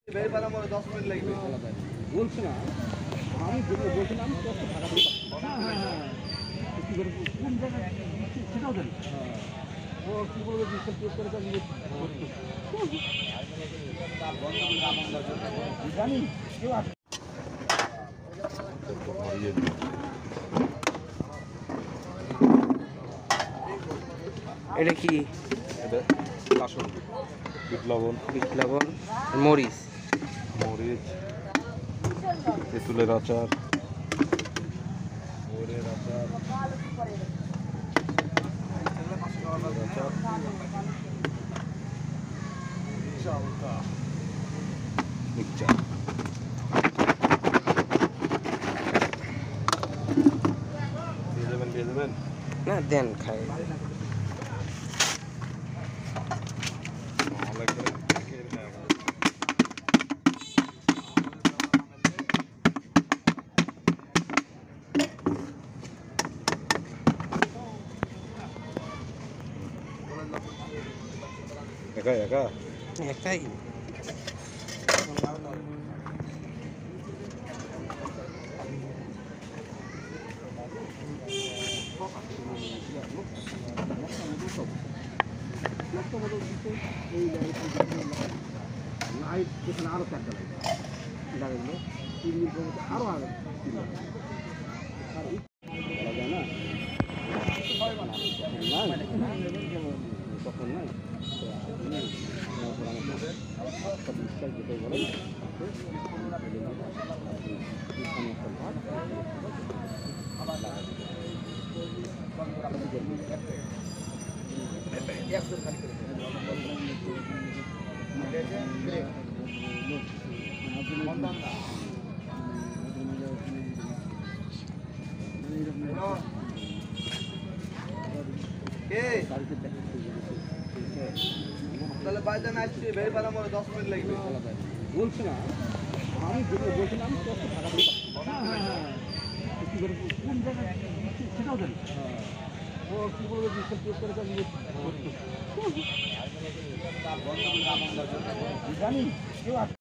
10 minute লাগবে বলছি না আমি বলছিলাম কি করে কোন জায়গায় সেটাও জানি ও কি বলবো ডিজিটাল ক্লিক করে জানি কেউ আছে এটা কি কাসন বিট লবণ মরিচ মরিচ তেঁতুলের আচার ওরের আচার মিক্সচার দিয়ে দেবেন না দেন খাই একা একা একাই লাইট যেখানে আরো চারটা লাইট লাগলো 3 মিনিট আরো আগে তখন নাই তাহলে বাইরে না আসছে বের পালা মরে 10 মিনিট লাগবে বলছি না আমি বলছিলাম কি করে কোন জায়গায় সেটাও জানি ও কি বলবো ডিজিটাল ক্লিক করে জানি কেউ